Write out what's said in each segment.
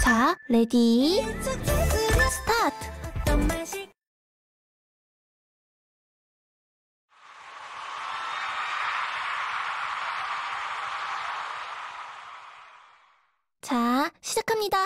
자, 레디, 스타트! 자, 시작합니다.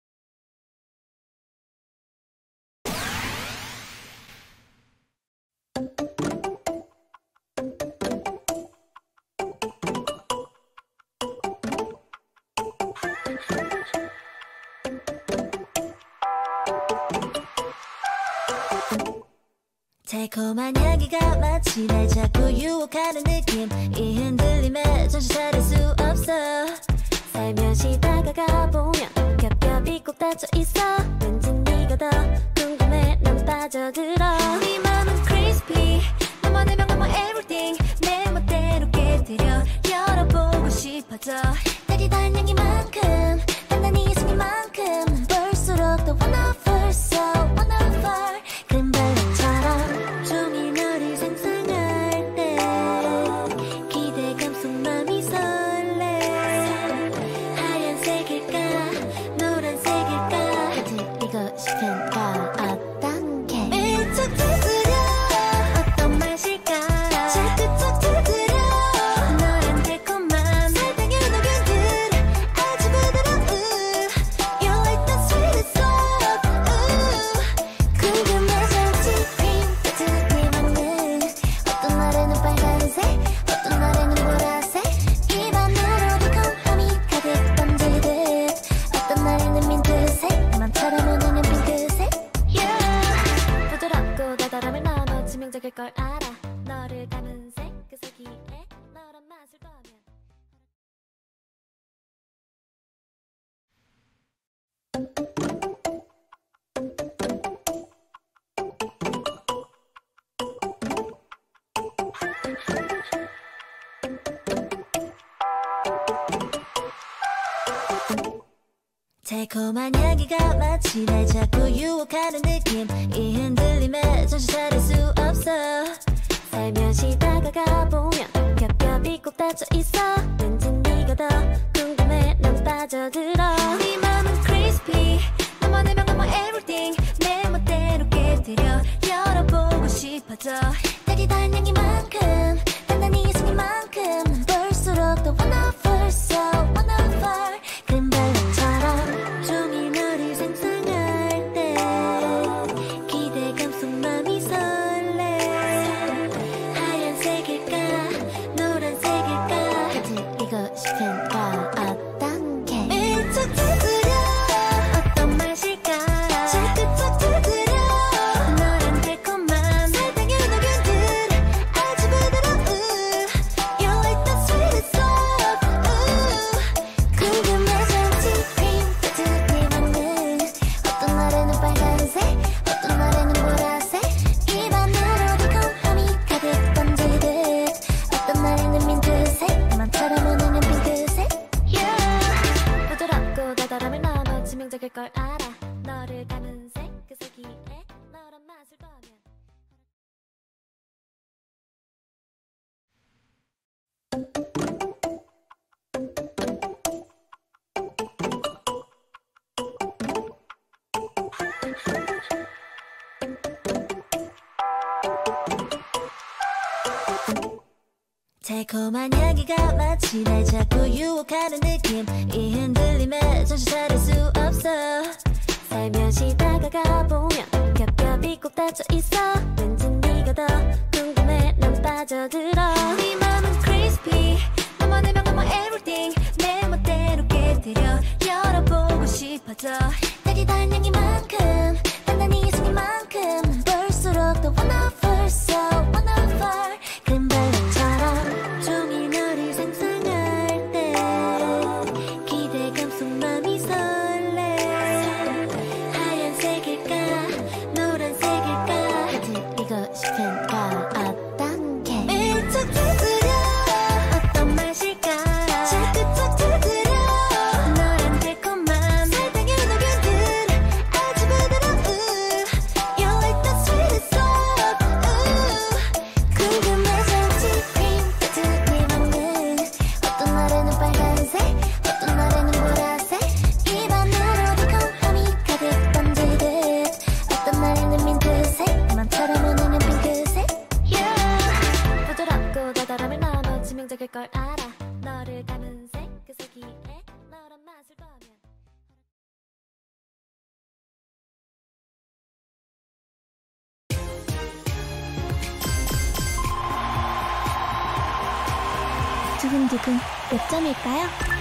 달콤한 향기가 마치 날 자꾸 유혹하는 느낌. 이 흔들림에 정신 차릴 수 없어. 살며시 다가가 보면 겹겹이 꼭 닫혀 있어. 왠지 네가 더 궁금해. 난 빠져들어. 네 맘은 crispy. 너만 내면 너만 everything. 내 멋대로 깨뜨려 열어보고 싶어져. 따뜻한 향기만큼 단단히 생긴만큼 볼수록 더 wonderful, so wonderful. 그런 발레처럼 종일 너를 상상할 때 기대감 속 맘이 설레. 하얀색일까 노란색일까 해드리고 싶은 걸 어떤 게 미쳐 두드려. 어떤 맛일까 자꾸 툭 두드려. 너란 달콤한 설탕의 녹여들 아주 부드러운 You like the sweetest love. 궁금해졌지 핑크빛 네 맘은 어떤 날에는 빨간색 어떤 날에는 보라색. 입안으로 달콤함이 가득 번지듯 어떤 날에는 민트색 맘처럼 오는 핑크색. Yeah. 부드럽고 달달함을 넘어 치명적일 걸 알아. 너를 담은 색 그 색이에 너란 맛을 보면 달콤한 향기가 마치 날 자꾸 유혹하는 느낌. 이 흔들림에 정신 차릴 수 없어. 살며시 다가가 보면 겹겹이 꼭 닫혀 있어. 왠지 네가 더 궁금해. 난 빠져들어. 네 맘은 crispy. 너만 내면 너만 everything. 내 멋대로 깨뜨려 열어보고 싶어져. 따뜻한 향기만큼 단단히 생긴만큼 볼수록 더 wonderful, so wonderful. 그런 발레처럼 종일 너를 상상할 때 기대감 속 맘이 설레. 하얀색일까 노란색일까 해드리고 싶은 걸 어떤 게 미쳐 두드려. 어떤 맛일까 자꾸 툭 두드려. 너란 달콤한 설탕의 녹여들 아주 부드러운 You like the sweetest love. 궁금해졌지 핑크빛 네 맘은 어떤 날에는 빨간색 어떤 날에는 보라색. 입안으로 달콤함이 가득 번지듯 어떤 날에는 민트색 맘처럼 오는 핑크색. Yeah. 부드럽고 달달함을 넘어 치명적일 걸 알아. 너를 담은 색 그 색이에 너란 맛을 보면 달콤한 향기가 마치 날 자꾸 유혹하는 느낌. 이 흔들림에 정신 차릴 수 없어. 살며시 다가가 보면 겹겹이 꼭 닫혀 있어. 왠지 네가 더 궁금해. 난 빠져들어. 네 맘은 crispy. 너만 내면 너만 everything. 내 멋대로 깨뜨려 열어보고 싶어져. 따뜻한 향기만큼 단단히 생긴만큼 볼수록 더 wonderful, so wonderful. 그런 발레처럼 종일 너를 상상할 때 기대감 속 맘이 설레. 하얀색일까 노란색일까 해드리고 싶은 걸 어떤 게 미쳐 두드려. 어떤 맛일까 자꾸 툭 두드려. 너란 달콤한 설탕의 녹여 두근두근 몇 점일까요?